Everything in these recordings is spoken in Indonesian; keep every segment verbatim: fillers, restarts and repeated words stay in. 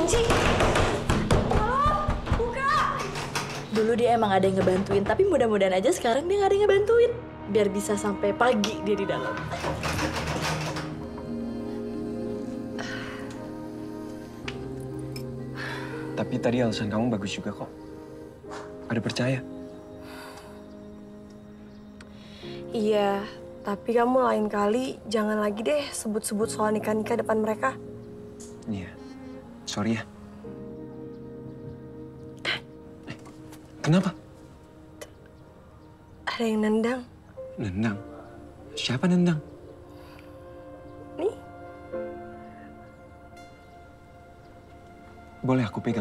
kunci. Halo, buka. Dulu dia emang ada yang ngebantuin, tapi mudah-mudahan aja sekarang dia nggak ada yang ngebantuin. Biar bisa sampai pagi dia di dalam. Tapi tadi alasan kamu bagus juga kok. Ada percaya. Iya, tapi kamu lain kali jangan lagi deh sebut-sebut soal nikah-nikah depan mereka. Iya, sorry ya. Eh, kenapa? Ada yang nendang. Nendang? Siapa nendang? Nih. Boleh aku pegang?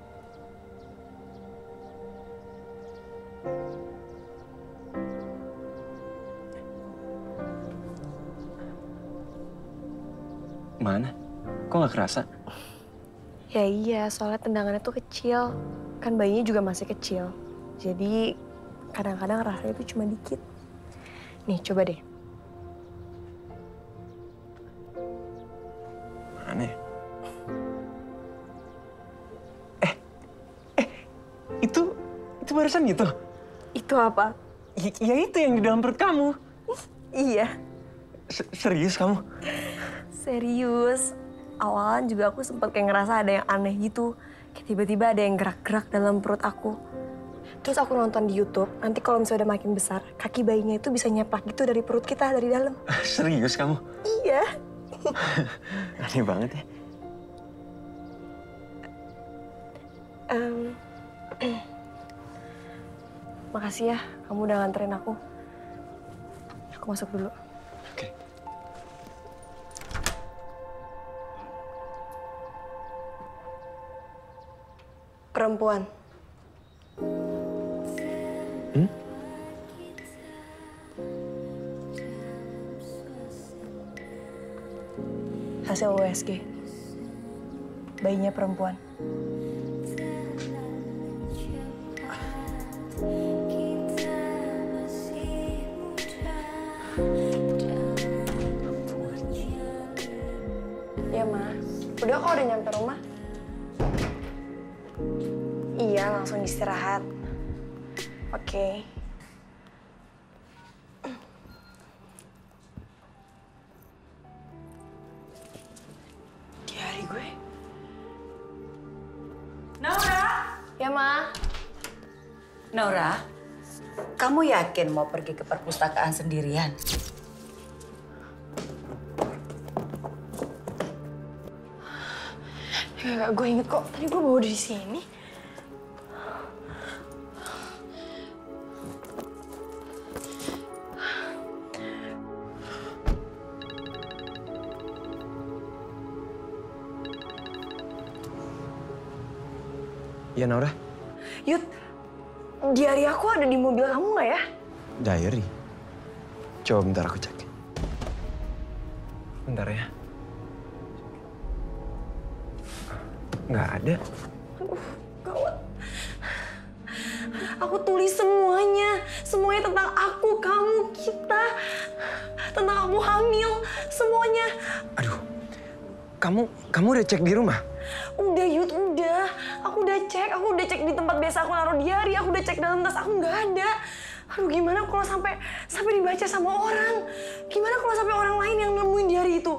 Mana? Kok nggak kerasa? Ya iya, soalnya tendangannya tuh kecil. Kan bayinya juga masih kecil. Jadi kadang-kadang rasanya tuh cuma dikit. Nih, coba deh. Mana ya? Eh, eh, itu, itu barusan gitu? Itu apa? Ya, ya itu yang di dalam perut kamu. Iya. S serius kamu? Serius. Awalan juga aku sempat kayak ngerasa ada yang aneh gitu. Kayak tiba-tiba ada yang gerak-gerak dalam perut aku. Terus aku nonton di YouTube, nanti kalau misalnya udah makin besar, kaki bayinya itu bisa nyeplak gitu dari perut kita, dari dalam. Serius kamu? Iya. Aneh banget ya. Um, makasih ya, kamu udah nganterin aku. Aku masuk dulu. Oke. Perempuan. Hmm? Hasil U S G. Bayinya perempuan. Ya, Ma. Udah kok udah nyampe rumah. Iya, langsung istirahat. Oke. Diari gue. Naura! Ya, Ma. Naura, kamu yakin mau pergi ke perpustakaan sendirian? Gak, gue inget kok. Tadi gue bawa di sini. Iya, Naura? Yud, diary aku ada di mobil kamu nggak ya? Diary? Coba bentar aku cek. Bentar ya. Nggak ada. Aduh, gawat. Aku tulis semuanya. Semuanya tentang aku, kamu, kita. Tentang kamu hamil, semuanya. Aduh, kamu kamu udah cek di rumah? Udah, Yud, udah. Aku udah cek, aku udah cek di tempat biasa aku naruh diary. Aku udah cek dalam tas, aku nggak ada. Aduh, gimana kalau sampai sampai dibaca sama orang? Gimana kalau sampai orang lain yang nemuin diary itu?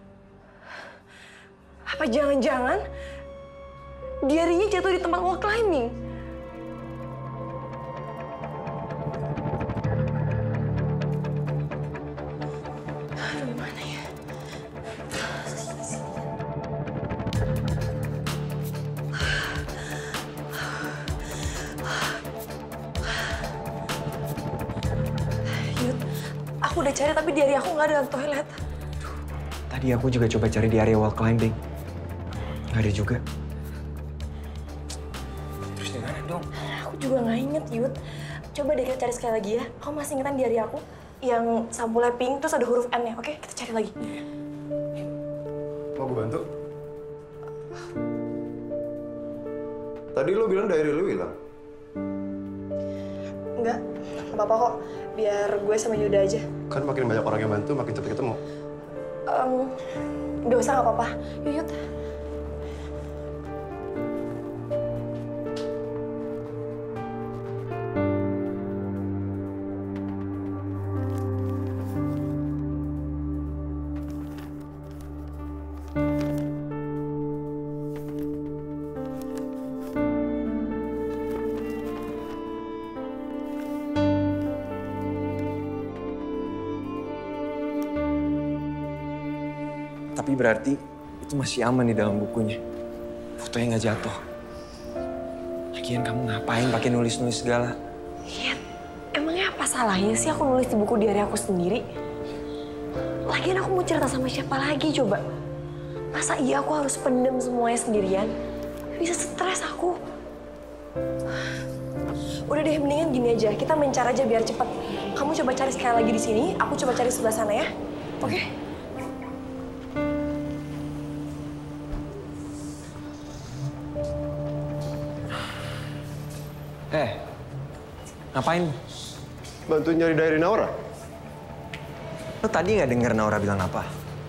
Apa jangan-jangan diary-nya jatuh di tempat wall climbing? Aduh, gimana ya? Yud, aku udah cari tapi diary aku nggak ada dalam toilet. Tadi aku juga coba cari di area wall climbing. Nggak ada juga. Terus di mana dong? Aku juga nggak inget, Yud. Coba deh kita cari sekali lagi ya. Kamu masih ingetan diary aku? Yang sampulnya pink, terus ada huruf N-nya. Oke, kita cari lagi. Mau gue bantu? Tadi lo bilang diary lo hilang. Enggak, nggak apa-apa kok. Biar gue sama Yuda aja. Kan makin banyak orang yang bantu, makin cepet ketemu. Um, nggak usah, nggak apa-apa. Yuk, Yud. Tapi berarti itu masih aman di dalam bukunya. Fotonya nggak jatuh. Lagian kamu ngapain pakai nulis-nulis segala? Iya, emangnya apa salahnya sih aku nulis di buku diary aku sendiri? Lagian aku mau cerita sama siapa lagi coba? Masa iya aku harus pendem semuanya sendirian? Bisa stres aku. Udah deh, mendingan gini aja. Kita main cara aja biar cepet. Kamu coba cari sekali lagi di sini, aku coba cari sebelah sana ya. Oke? Okay? Eh, ngapain? Bantuin nyari diary Naura? Lo tadi nggak denger Naura bilang apa?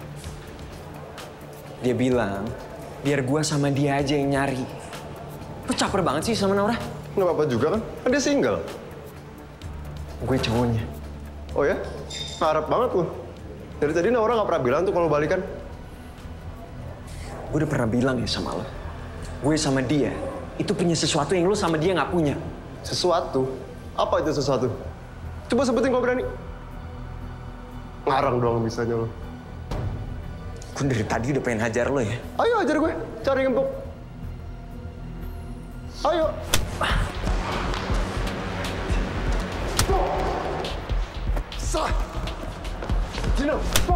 Dia bilang, biar gua sama dia aja yang nyari. Lo caper banget sih sama Naura? Nggak apa-apa juga kan? Kan dia single. Gue cowoknya. Oh ya? Harap banget lu. Dari tadi Naura nggak pernah bilang tuh kalau balikan. Gue udah pernah bilang ya sama lo. Gue sama dia, itu punya sesuatu yang lo sama dia nggak punya. Sesuatu? Apa itu sesuatu? Coba sebutin kalau berani. Ngarang doang bisanya lo. Gue dari tadi udah pengen hajar lo ya. Ayo hajar gue, cari ngempuk. Ayo. Sah. Gino.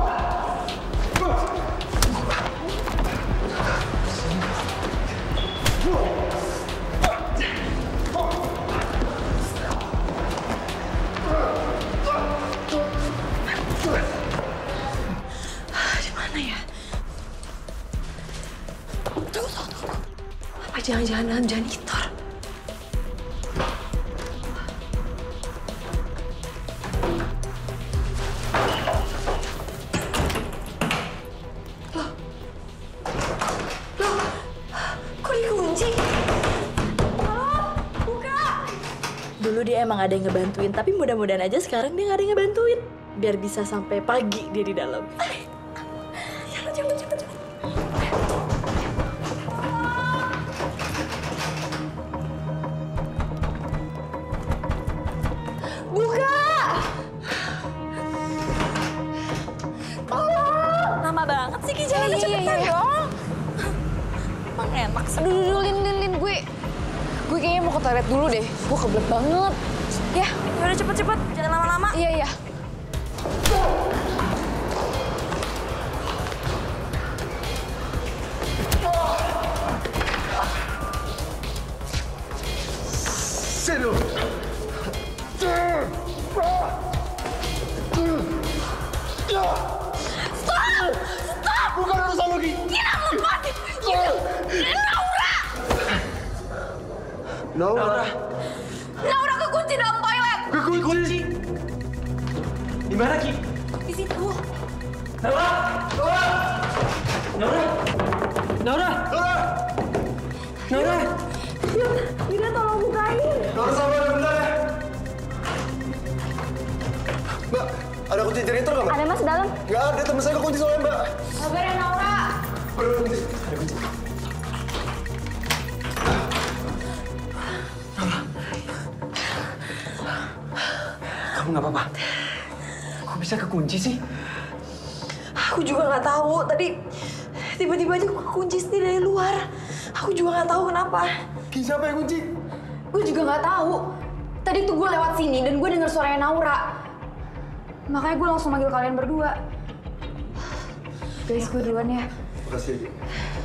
Di mana ya? Tunggu, tunggu, tunggu. Apa jangan-jangan dalam janitor? Loh. Loh. Kok dikunci? Halo, buka! Dulu dia emang ada yang ngebantuin, tapi mudah-mudahan aja sekarang dia nggak ada yang ngebantuin. Biar bisa sampai pagi dia di dalam. Jangan, jangan, jangan, jangan. Buka! Tolong! Lama banget sih, Ki. Jangan Iya, iya, cepetan iya. dong. Emang enak sih. Aduh, aduh, Lin, Lin, Lin, gue... Gue kayaknya mau ke toilet dulu deh. Gue kebelet banget. Ya, Yaudah cepet-cepet, jangan lama-lama. iya, iya. Sini. Stop! Stop! Bukan urusan lo, Ki. Gila, lepasin! Gila! Naura! Naura. Naura kekunci dalam toilet! Kekunci. Di mana, Ki? Di situ. Naura! Naura! Naura! Naura! Naura. Naura! Dina, tolong bukain. Naura sabar bentar ya. Mbak, ada kunci janitor nggak, Mbak? Ada mas dalam. Nggak ada, teman saya kekunci soalnya, Mbak. Sabar ya, Naura. Ada kunci. Ada kunci. Kamu nggak apa-apa? Kok bisa kekunci sih? Aku juga nggak tahu. Tadi tiba-tiba aja kunci sendiri dari luar. Aku juga nggak tahu kenapa. Ki, siapa yang kunci? Gue juga nggak tahu. Tadi tuh gue lewat sini dan gue denger suaranya Naura. Makanya gue langsung manggil kalian berdua. Guys, gue duluan ya. Makasih, Ki.